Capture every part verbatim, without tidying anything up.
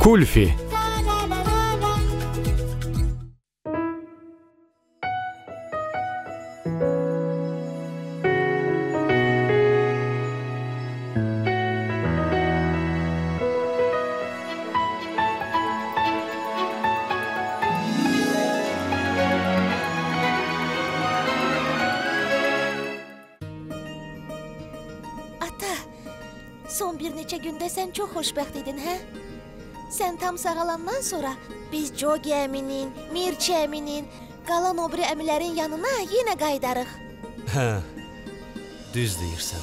Kulfi. Son bir neçə gündə sən çox xoşbəxt idin, hə? Sən tam sağalandan sonra biz Jogi əminin, Mirçi əminin, qalan o biri əmilərin yanına yenə qaydarıq. Hə, düz deyirsən.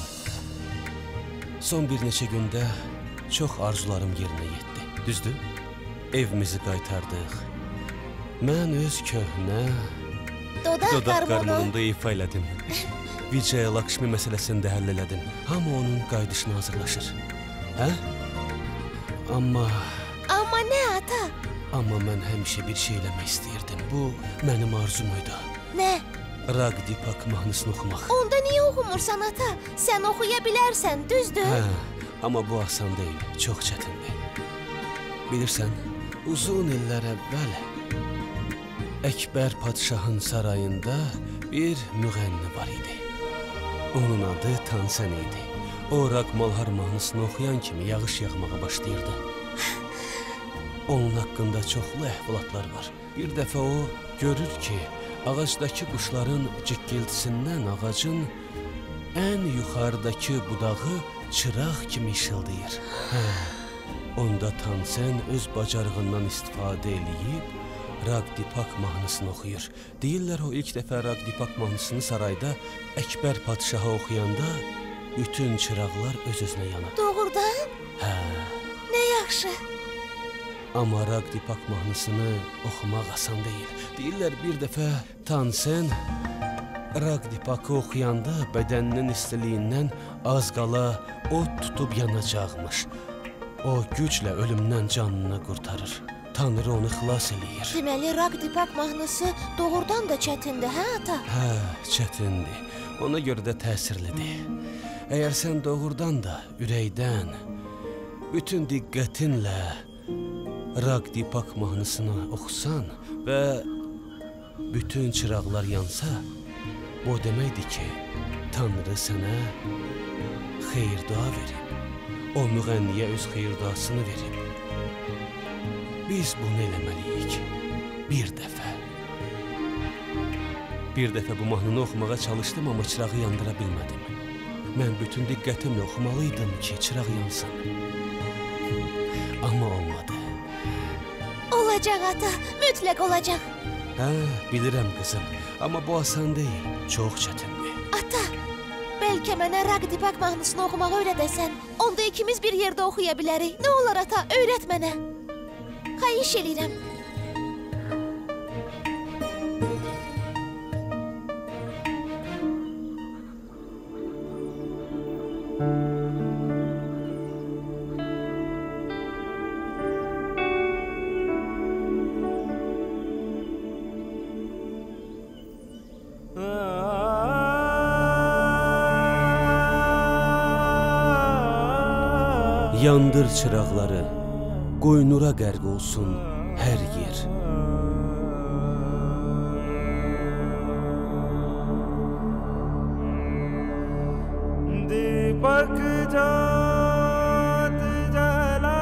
Son bir neçə gündə çox arzularım yerinə yetdi, düzdür? Evimizi qaytardıq. Mən öz köhnə Dodaq qarmonunda ifa elədim. Vijaya Lakshmi məsələsini də həll elədim. Hamı onun qayıdışına hazırlaşır. Hə? Amma... Amma nə, ata? Amma mən həmişə bir şey eləmək istəyirdim. Bu, mənim arzum idi. Nə? Ragdipak mahnısını oxumaq. Onda niyə oxumursan, ata? Sən oxuya bilərsən, düzdür? Hə, amma bu asan deyil, çox çətindir. Bilirsən, uzun illər əvvəl Əkbər Padşahın sarayında bir müğənni var idi. Onun adı Tansen idi. O, Ragmalhar mahnısını oxuyan kimi yağış yağmağa başlayırdı. Onun haqqında çoxlu əhvalatlar var. Bir dəfə o görür ki, ağacdakı quşların cikkiltisindən ağacın ən yuxarıdakı budağı çıraq kimi işıldayır. Hə, onda Tansen öz bacarığından istifadə eləyib Ragdipak mahnısını oxuyur. Deyirlər, o ilk dəfə Ragdipak mahnısını sarayda Əkbər Padşaha oxuyanda bütün çıraqlar öz-özünə yanır. Doğrudan? Hə. Nə yaxşı. Amma Ragdipak mahnısını oxumaq asan deyil. Deyirlər, bir dəfə Tansen Ragdipakı oxuyanda bədəninin istiliyindən az qala od tutub yanacaqmış. O güclə ölümdən canını qurtarır. Tanrı onu xilas eləyir. Deməli, Ragdipak mahnısı doğrudan da çətindir, hə, ata? Hə, çətindir. Ona görə də təsirlidir. Əgər sən doğrudan da ürəkdən, bütün diqqətinlə Ragdipak mahnısını oxusan və bütün çıraqlar yansa, bu deməkdir ki, Tanrı sənə xeyir-dua verib. O müğənniyə öz xeyir-duasını verib. Biz bunu eləməliyik. Bir dəfə. Bir dəfə bu mahnını oxumağa çalışdım, amma çırağı yandıra bilmədim. Mən bütün diqqətimlə oxumalıydım ki, çıraq yansın. Amma olmadı. Olacaq, ata. Mütləq olacaq. Hə, bilirəm qızım. Amma bu asan deyil. Çox çətindir. Ata, bəlkə mənə Ragdipak mahnısını oxumağı öyrədəsən. Onda ikimiz bir yerdə oxuya bilərik. Nə olar, ata? Öyrət mənə. Xahiş eləyirəm. Yandır çıraqları, qoy nura qərq olsun hər yer. Deepak jaat jala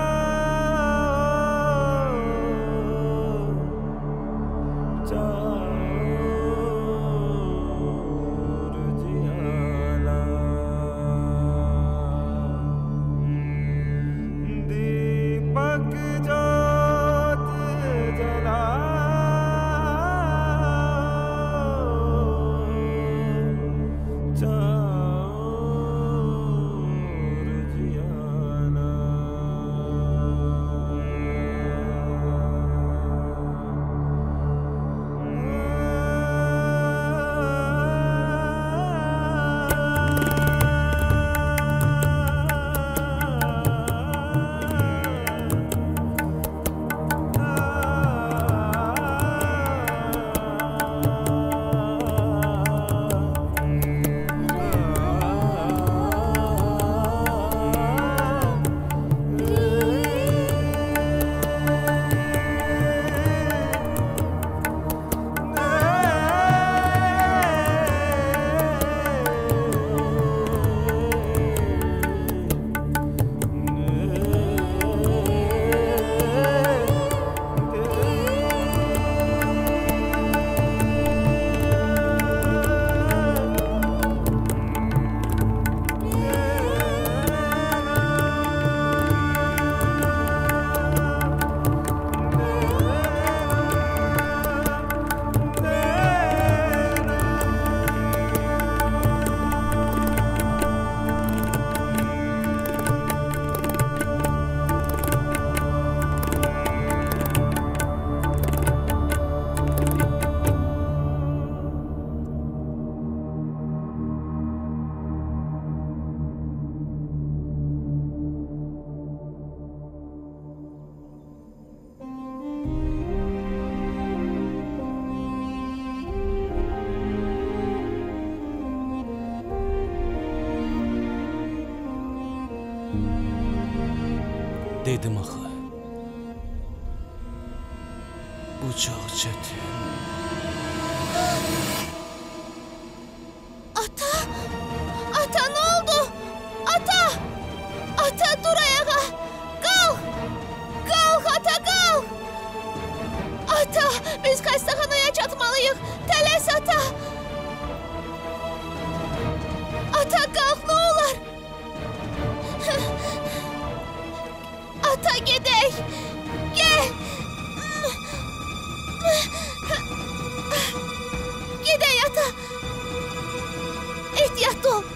Dedim axı. Bu çox çətin. Ata! Ata nə oldu? Ata! Ata dur ayağa! Qalx! Qalx ata qalx! Ata biz xəstəxanaya çatmalıyıq. Tələs ata! Ata qalx nə olar? Ata gedək! Gəl! Gedək ata! Ehtiyatlı ol!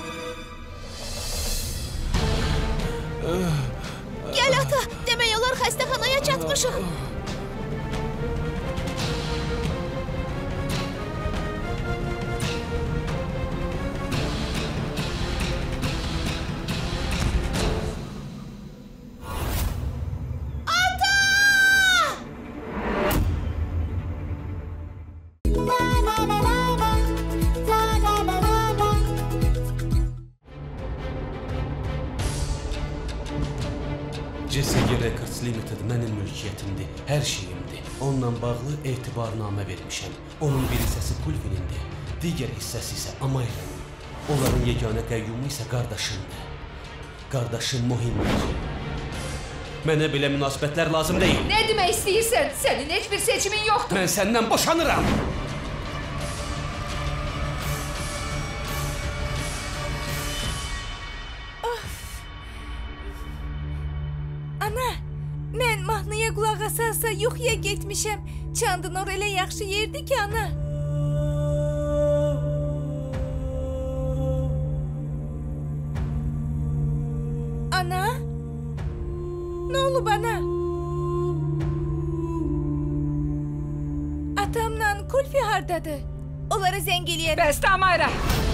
Gəl ata! Demək olar xəstəxanaya çatmışıq. C S G Records Limited mənim mülkiyyətimdir, hər şeyimdir. Onunla bağlı etibarnamə vermişəm. Onun bir hissəsi Pulvinindir, digər hissəsi isə Amayrın. Onların yeganə qəyyumu isə qardaşımdır. Qardaşım mühimdir. Mənə belə münasibətlər lazım deyil. Nə demək istəyirsən? Sənin heç bir seçimin yoxdur. Mən səndən boşanıram. Ana, mən mahnıya qulaq asarsa yuxuya getmişəm. Çandınor elə yaxşı yerdi ki, ana. Ana? Nə olub ana? Atamla Kulfi hardadır? Onlara zəng eləyərəm. Bəs Amayra.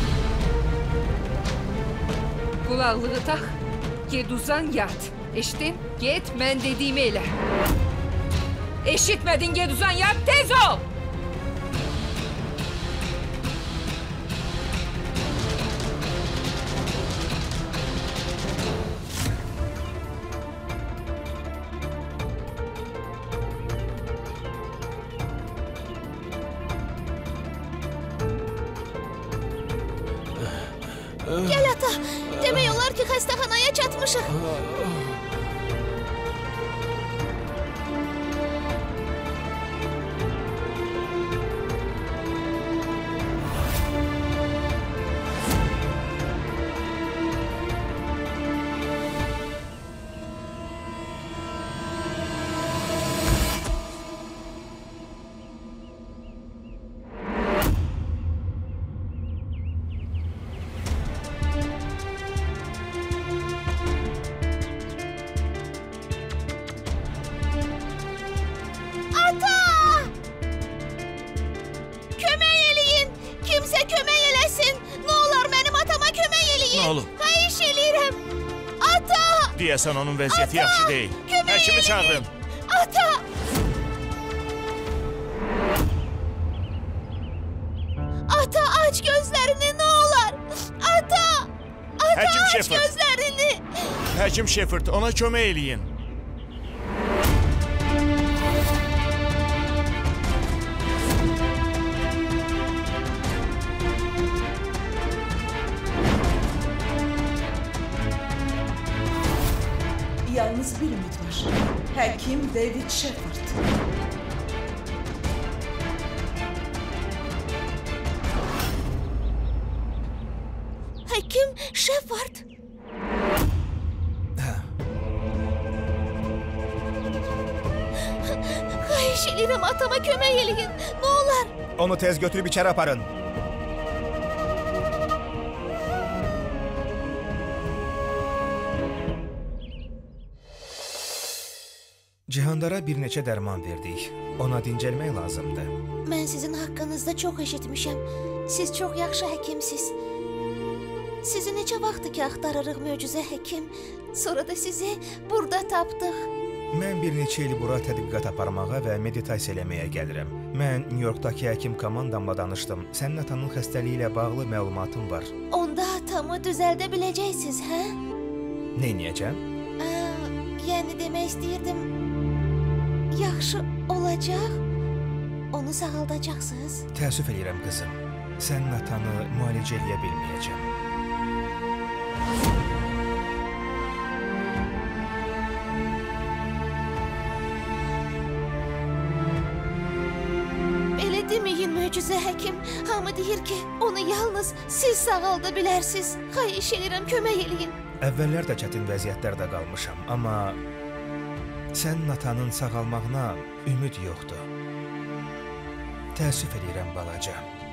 Qulaqlığı tax, ged uzan yat. Eşitdin? Get, mən dediyimi elə. Eşitmədin, ged uzan yat, tez ol! Gəl ata! Demək olar ki, xəstəxanaya çatmışıq. Xahiş eləyirəm. Ata! Deyəsən onun vəziyyəti yaxşı deyil. Həkimi çağırın. Ata! Ata aç gözlərini nə olar? Ata! Ata Həkim aç Shepard. gözlərini. Həkim Shepard, ona kömək eləyin. Yalnız bir ümid var. Həkim David Shepard. Həkim Shepard. Xahiş eləyirəm atama kömək eləyin. Nə olar? Onu tez götürüb içəri aparın. Cihandara bir neçə dərman verdik. Ona dincəlmək lazımdır. Mən sizin haqqınızda çox eşitmişəm. Siz çox yaxşı həkimsiz. Sizi neçə vaxtdır ki axtarırıq möcüzə həkim. Sonra da sizi burada tapdıq. Mən bir neçə il bura tədqiqat aparmağa və meditasiya eləməyə gəlirəm. Mən New Yorkdakı həkim komandamla danışdım. Sənin atanın xəstəliyi ilə bağlı məlumatım var. Onda atamı düzəldə biləcəksiniz, hə? Nə edəcəm? Ə, yəni demək istəyirdim. Yaxşı olacaq. Onu sağaldacaqsınız. Təəssüf edirəm qızım. Sənin atanı müalicə edə bilməyəcəm. Elə deməyin möcüzə həkim. Hamı deyir ki, onu yalnız siz sağalda bilərsiniz. Xahiş edirəm, kömək eləyin. Əvvəllər də çətin vəziyyətlərdə qalmışam, amma sənin atanın sağalmağına ümid yoxdur. Təəssüf edirəm balaca.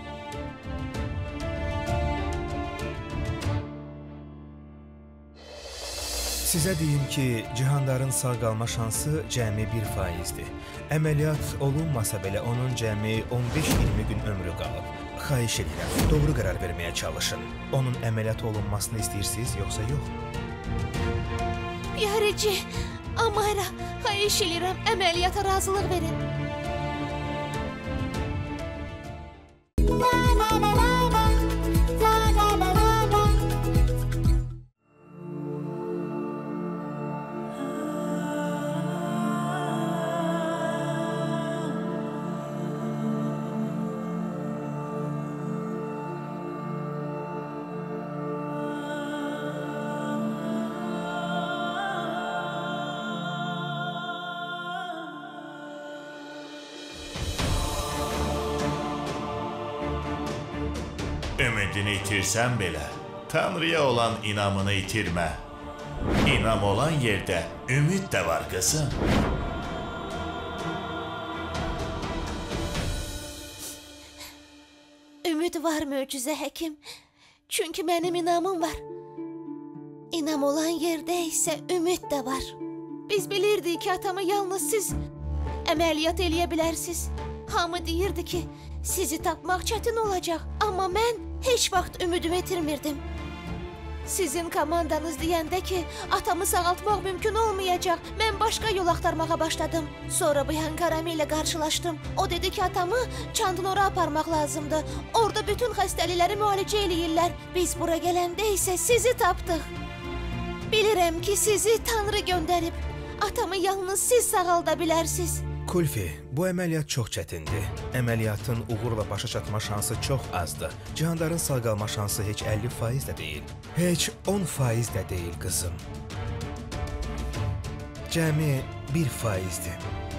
Sizə deyim ki, Cihandarın sağ qalma şansı cəmi bir faizdir. Əməliyyat olunmasa belə onun cəmi on beş iyirmi gün ömrü qalıb. Xahiş edirəm, doğru qərar verməyə çalışın. Onun əməliyyat olunmasını istəyirsiniz, yoxsa yox? Yarıcı, Amayra, xahiş edirəm, əməliyyata razılıq verin. Ümidini itirsən belə, Tanrıya olan inamını itirmə. İnam olan yerdə ümid də var qızım. Ümid var möcüzə həkim. Çünki mənim inamım var. İnam olan yerdə isə ümid də var. Biz bilirdik ki, atamı yalnız siz əməliyyat eləyə bilərsiniz. Hamı deyirdi ki, sizi tapmaq çətin olacaq. Amma mən heç vaxt ümidimi itirmirdim. Sizin komandanız deyəndə ki, atamı sağaltmaq mümkün olmayacaq. Mən başqa yol axtarmağa başladım. Sonra Bıyan Karami ilə qarşılaşdım. O dedi ki, atamı Çandınora aparmaq lazımdır. Orada bütün xəstəlikləri müalicə eləyirlər. Biz bura gələndə isə sizi tapdıq. Bilirəm ki, sizi Tanrı göndərib. Atamı yalnız siz sağalda bilərsiniz. Kulfi, bu əməliyyat çox çətindir. Əməliyyatın uğurla başa çatma şansı çox azdır. Cihandarın sağ qalma şansı heç əlli faiz də deyil. Heç on faiz də deyil, qızım. Cəmi bir faizdir.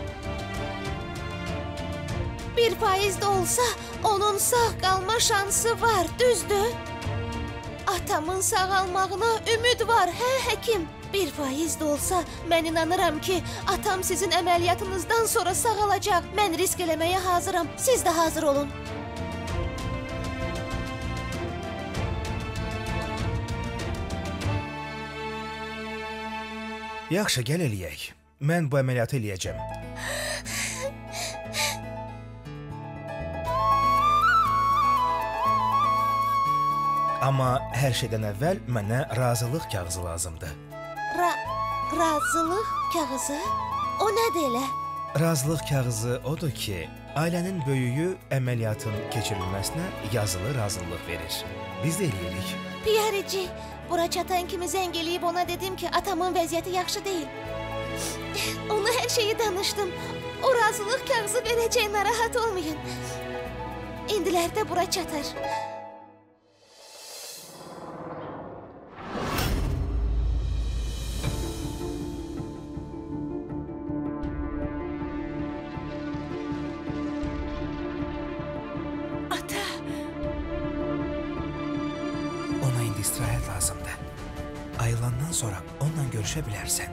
Bir faiz də olsa, onun sağ qalma şansı var, düzdür? Atamın sağalmağına ümid var, hə həkim? Bir faiz də olsa, mən inanıram ki, atam sizin əməliyyatınızdan sonra sağalacaq. Mən risk eləməyə hazıram, siz də hazır olun. Yaxşı, gəl eləyək. Mən bu əməliyyatı eləyəcəm. Amma hər şeydən əvvəl mənə razılıq kağızı lazımdır. Ra razılıq kağızı? O nədir elə? Razılıq kağızı odur ki, ailənin böyüyü əməliyyatın keçirilməsinə yazılı razılıq verir. Biz də eləyirik. Piyarici, bura çatan kimi zəng eləyib ona dedim ki, atamın vəziyyəti yaxşı deyil. Ona hər şeyi danışdım. O razılıq kağızı verəcək, narahat olmayın. İndilərdə bura çatar. İstirahət lazımdır. Ayılandan sonra onunla görüşə bilərsən.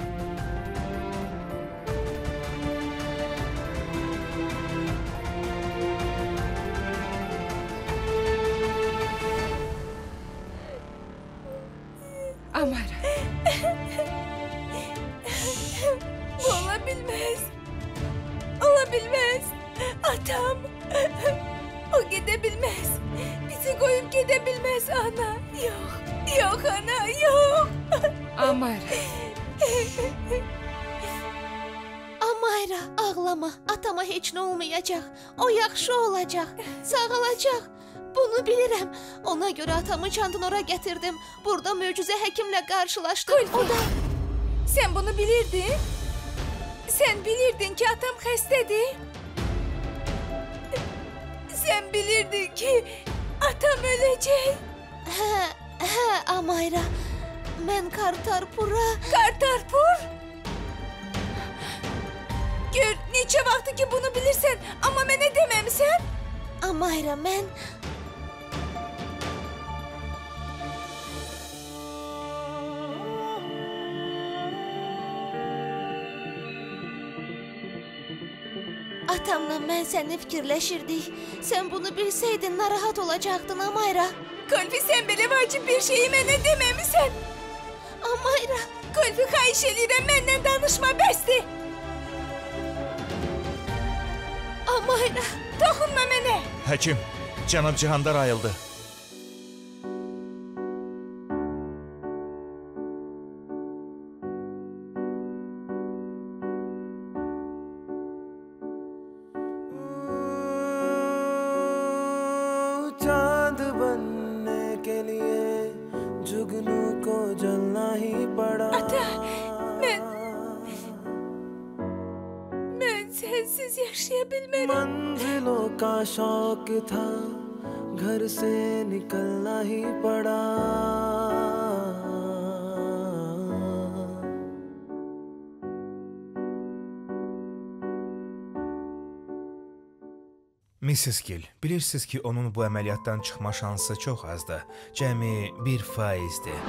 Amayra. Bu ola bilməz. Ola bilməz. Atam. O gedə bilməz. Bizi qoyub gedə bilməz ana. Yox, yox ana, yox. Amayra. Amayra, ağlama. Atama heç nə olmayacaq. O yaxşı olacaq, sağalacaq. Bunu bilirəm. Ona görə atamı Çandınora gətirdim. Burada möcüzə həkimlə qarşılaşdım. Kulfi. O da... Sen bunu bilirdin. Sen bilirdin ki atam xəstədir. Sen bilirdin ki atam ölecek. Hə, hə, Amayra. Mən Kartarpura... Kartarpur? Gör, neçə vaxtı ki bunu bilirsən, amma mənə deməmisən. Amayra, mən... Atamla mən səni fikirləşirdik. Sən bunu bilsəydin, narahat olacaqdın, Amayra. Kulfi, sen belə vacib bir şeyi mənə deməmisən. Amayra. Kulfi, xahiş edirəm, məndən danışma, bəsdir. Amayra. Toxunma mənə. Həkim, cənab Cihandar ayıldı. चांद बनने के लिए जुगनू को जलना ही पड़ा. Ata, mən... Mən sensiz yaşayabilmərəm. मंजिलों का शौक था, घर से निकलना ही पड़ा. Missis Gill, bilirsiniz ki, onun bu əməliyyatdan çıxma şansı çox azdır. Cəmi bir faizdir.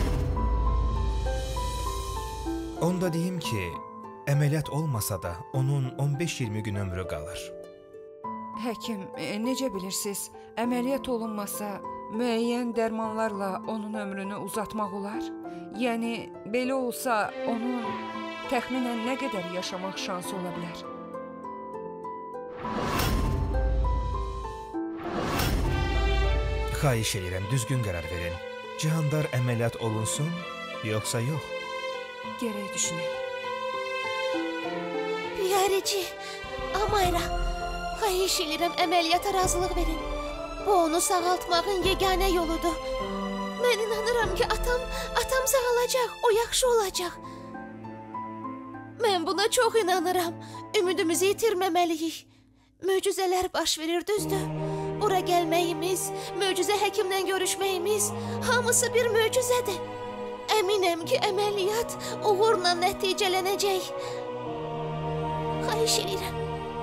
Onda deyim ki, əməliyyat olmasa da onun on beş iyirmi gün ömrü qalır. Həkim, e, necə bilirsiniz, əməliyyat olunmasa müəyyən dərmanlarla onun ömrünü uzatmaq olar? Yəni, belə olsa onun təxminən nə qədər yaşamaq şansı ola bilər? Xahiş edirəm, düzgün qərar verin. Cihandar əməliyyat olunsun, yoxsa yox? Gərək düşünək. Piyareci, Amayra, xahiş edirəm, əməliyyata razılıq verin. Bu onu sağaltmağın yeganə yoludur. Mən inanıram ki, atam, atam sağalacaq, o yaxşı olacaq. Mən buna çox inanıram. Ümidimizi itirməməliyik. Möcüzələr baş verir, düzdür? Bura gəlməyimiz, möcüzə həkimlə görüşməyimiz, hamısı bir möcüzədir. Əminəm ki, əməliyyat uğurla nəticələnəcək. Xahiş edirəm.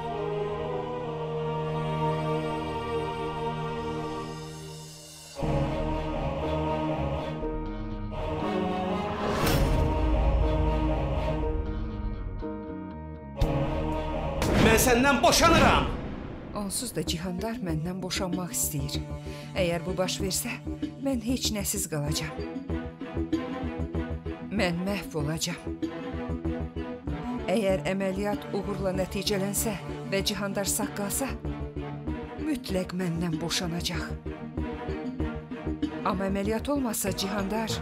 Mən səndən boşanıram. Onsuz da Cihandar məndən boşanmaq istəyir. Əgər bu baş versə, mən heç nəsiz qalacam. Mən məhv olacam. Əgər əməliyyat uğurla nəticələnsə və Cihandar sağ qalsa, mütləq məndən boşanacaq. Amma əməliyyat olmasa Cihandar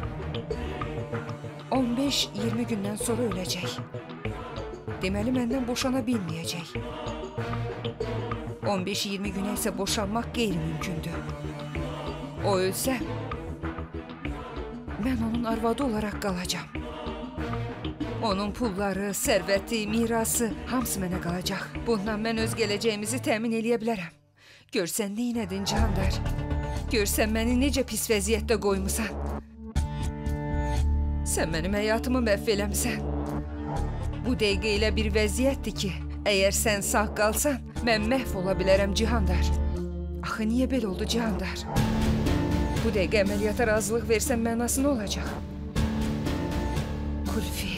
on beş iyirmi gündən sonra öləcək. Deməli, məndən boşana bilməyəcək. on beş iyirmi günə isə boşanmaq qeyri-mümkündür. O ölsə, mən onun arvadı olaraq qalacam. Onun pulları, sərvəti, mirası, hamısı mənə qalacaq. Bundan mən öz gələcəyimizi təmin eləyə bilərəm. Görsən neynədin Cihandar? Görsən məni necə pis vəziyyətdə qoymusan? Sən mənim həyatımı məhv eləmisən. Bu dəqiqə elə bir vəziyyətdir ki, əgər sən sağ qalsan, mən məhv ola bilərəm Cihandar. Axı, niyə belə oldu Cihandar? Bu dəqiqə əməliyyata razılıq versən mənası nə olacaq? Kulfi,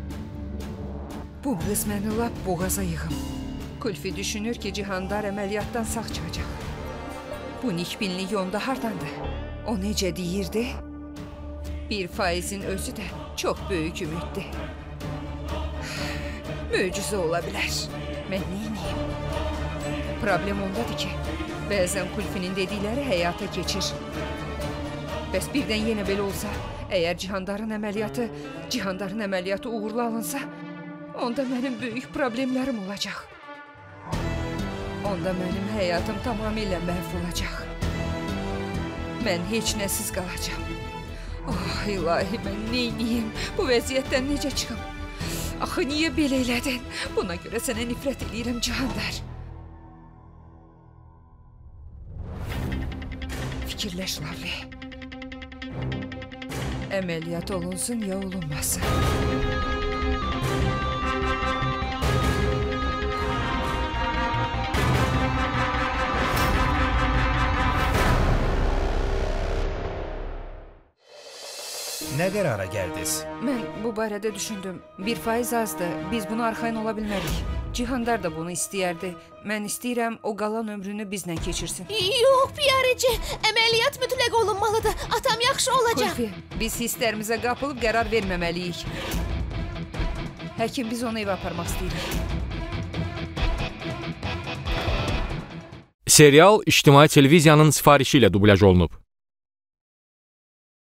bu qız məni lap boğaza yığım. Kulfi düşünür ki, Cihandar əməliyyatdan sağ çıxacaq. Bu nikbinlik onda hardandır? O necə deyirdi? Bir faizin özü də çox böyük ümiddir. Möcüzə ola bilər. Mən neyniyim? Problem ondadır ki, bəzən Kulfinin dedikləri həyata keçir. Bəs birdən yenə belə olsa, əgər Cihandarın əməliyyatı, Cihandarın əməliyyatı uğurlu alınsa, onda mənim böyük problemlərim olacaq. Onda mənim həyatım tamamilə məhv olacaq. Mən heç nəsiz qalacam. Ah, ilahi, mən neyniyim? Bu vəziyyətdən necə çıxım? Axı, niyə belə elədin? Buna görə sənə nifrət edirəm, Cihandar. Fikirləş, Lavli. Əməliyyat olunsun ya olunmasın. Nə qərara gəldiniz? Mən bu barədə düşündüm. Bir faiz azdır. Biz buna arxayın ola bilmərik. Cihandar da bunu istəyərdi. Mən istəyirəm o qalan ömrünü bizlə keçirsin. Yox, Piyarəci, əməliyyat mütləq olunmalıdır. Atam yaxşı olacaq. Kulfi, biz hisslərimizə qapılıb qərar verməməliyik. Həkim, biz onu evə aparmaq istəyirik. Serial İctimai Televiziyanın sifarişi ilə dublyaj olunub.